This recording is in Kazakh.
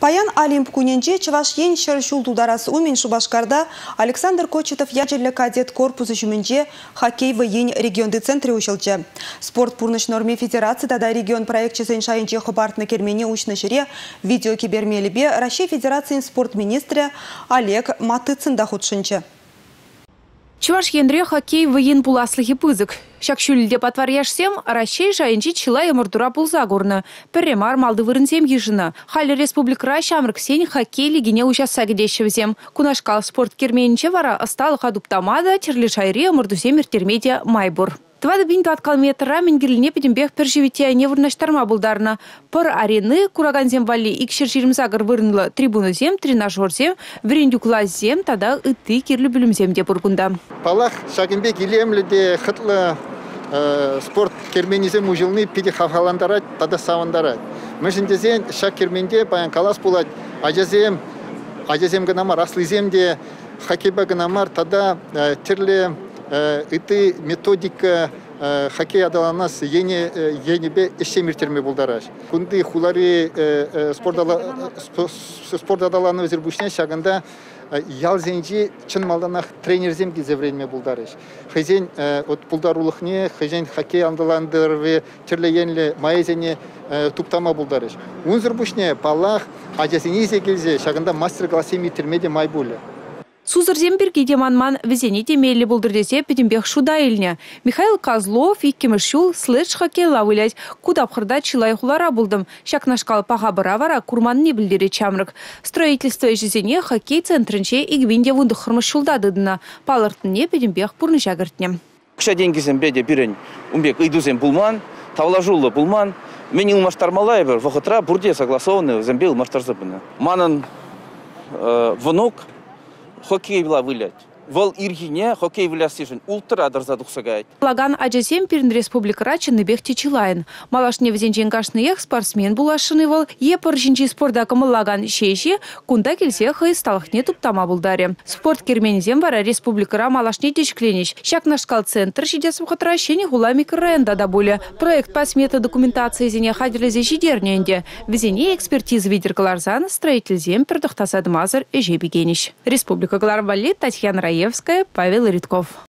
Паян Олимп куненче Чуваш еншер шултударас умен Шубашкарда Александр Кочетов ячерлі кадет корпусы жүмінче хоккей ен регионды центре ушылчы. Спорт пурныш норме федерации тада регион проектчесен шайынче хыбартны кермене учны шыре видео кибермелебе Россия Федерациян спорт министрі Олег Матыцында худшынчы. Чуваш ендре хоккей ен пуласлығы пызык. Шакшулде патваряшсем, Россия жайынчи чила ямырдура пулза горны. Перремар малды вырынсем ежына. Халі республикра шамрыксен хоккей лигине учаса гедешевзем. Кунашкал спорт керменче вара асталық адуптамада терлі шайре ямырдусем иртермедия майбур. Твады бин таткал метра менгерліне педембех першевите не вырнаштарма булдарна. Пыр арены кураганзем вали икшер жирмзагыр вырынлы трибунызем, тренажерзем, врендюклазем, тада ыты кирлі бүлімзем де бургунда. Палах шагенбек илемлі де хытлы спорт керменізем ұжылны педе хавхаландарат, тада савандарат. Мүшіндезен шак керменде баян калас булат, ажазем гынамар, аслызем де хоккейба гынамар, тада терлі ыты методика хоккей адаланас енебе эшемиртерме булдараш. Кунды хулари спорт адаланы өзір бүшне шагында ял зенжи чын малданах тренерзем кезевренме булдарыш. Хызен булдарулықне, хызен хоккей андаландырве терлегенле маезене туптама булдарыш. Унзыр бүшне палах ажасенизе келзе шагында мастер-классе митермеде май булы. Сузырзем біргеде манман візені демелі бұлдырдесе педембех шуда еліне. Михаил Козлов, иккемішшул, слэдж хоккей лавылять, кудапхырда чилай хулара бұлдым. Шакнашкал паға бұравара курман не білдері чамрык. Строительство ежезене хоккей центрінче игвинде вундықхырмышшулда дыдына. Палыртыне педембех пурны жагыртне. Кша денгізем бәде бірін умбек идузем пулман, тавлажулы пулман. Мен илмаштармалай бір, вақытра бұрде согласованы зембе илмаштарзапыны. Манын внук хоккей вила вылять. Вол иргине хоккей виля сижен ультра дарзадухсагайт. Лаган аджасем перн республика рачыны бехте чилайн. Малашне везенченгашныех спортсмен булашыны вол епыр жинчи спорда лаган шеши кунда келсе хай сталахне туптама булдаре. Спорт керменізем вара республикара малашне дешкленич. Шакнашкал центр шидесым хатращени гулами кренда да более. Проект по смета документации зене хадилезе шидерненде. Везене экспертизы видеркаларзан строительзем пердохтасадмазар эжебигенич. Республика Гларвали, Татьяна Раевская, Павел Ритков.